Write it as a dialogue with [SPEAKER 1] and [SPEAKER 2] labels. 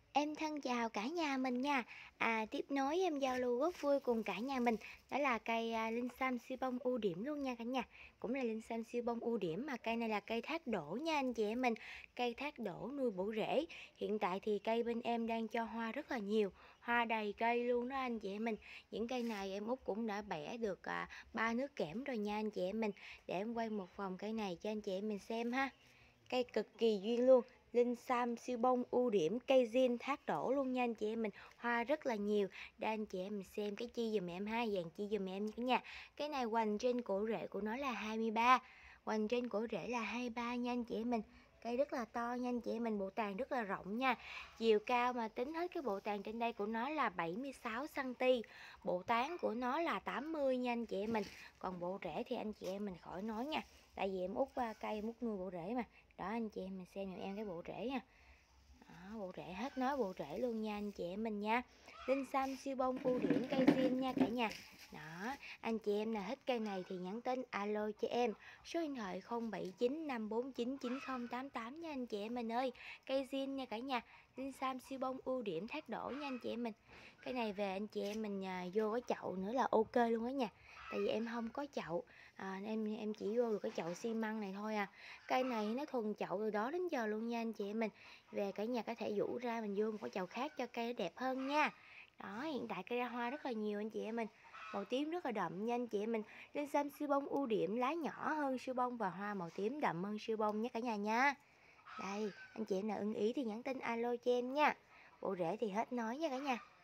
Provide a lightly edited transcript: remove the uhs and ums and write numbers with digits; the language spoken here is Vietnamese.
[SPEAKER 1] Em thân chào cả nhà mình nha. Tiếp nối em giao lưu rất vui cùng cả nhà mình, đó là cây, linh sam siêu bông ưu điểm luôn nha cả nhà. Cũng là linh sam siêu bông ưu điểm mà cây này là cây thác đổ nha anh chị em mình. Cây thác đổ nuôi bổ rễ. Hiện tại thì cây bên em đang cho hoa rất là nhiều, hoa đầy cây luôn đó anh chị em mình. Những cây này em Út cũng đã bẻ được, 3 nước kẽm rồi nha anh chị em mình. Để em quay một vòng cây này cho anh chị em mình xem ha. Cây cực kỳ duyên luôn, linh sam siêu bông ưu điểm, cây zin thác đổ luôn nha anh chị em mình, hoa rất là nhiều. Để anh chị em mình xem cái chi giùm em ha, dàn chi giùm em nha. Cái này hoành trên cổ rễ của nó là 23, hoành trên cổ rễ là 23 nha anh chị em mình. Cây rất là to nha anh chị em mình, bộ tàn rất là rộng nha. Chiều cao mà tính hết cái bộ tàn trên đây của nó là 76 cm, bộ tán của nó là 80 nha anh chị em mình. Còn bộ rễ thì anh chị em mình khỏi nói nha. Tại vì em út cây em út nuôi bộ rễ mà. Đó anh chị em mình xem giùm em cái bộ rễ nha. Đó, bộ rễ hết nói bộ rễ luôn nha anh chị em mình nha. Linh xăm siêu bông ưu điểm cây zin nha cả nhà. Đó, anh chị em nào thích cây này thì nhắn tin alo cho em. Số điện thoại 0795499088 nha anh chị em mình ơi. Cây zin nha cả nhà. Linh xăm siêu bông ưu điểm thác đổ nha anh chị em mình. Cái này về anh chị em mình vô cái chậu nữa là ok luôn đó nha. Tại vì em không có chậu, em chỉ vô được cái chậu xi măng này thôi à. Cây này nó thuần chậu từ đó đến giờ luôn nha anh chị em mình. Về cả nhà có thể vũ ra mình vô một cái chậu khác cho cây nó đẹp hơn nha. Đó, hiện tại cây ra hoa rất là nhiều anh chị em mình. Màu tím rất là đậm nha anh chị em mình. Linh xăm siêu bông ưu điểm lá nhỏ hơn siêu bông và hoa màu tím đậm hơn siêu bông nhé cả nhà nha. Đây, anh chị em nào ưng ý thì nhắn tin alo cho em nha. Bộ rễ thì hết nói nha cả nhà.